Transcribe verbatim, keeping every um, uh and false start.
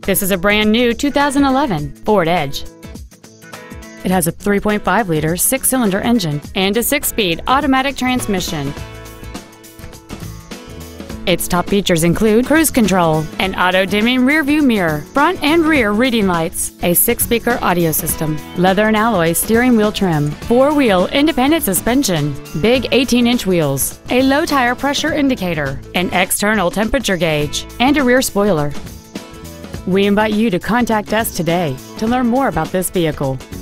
This is a brand new two thousand eleven Ford Edge. It has a three point five liter six-cylinder engine and a six-speed automatic transmission. Its top features include cruise control, an auto-dimming rear-view mirror, front and rear reading lights, a six-speaker audio system, leather and alloy steering wheel trim, four-wheel independent suspension, big eighteen inch wheels, a low tire pressure indicator, an external temperature gauge, and a rear spoiler. We invite you to contact us today to learn more about this vehicle.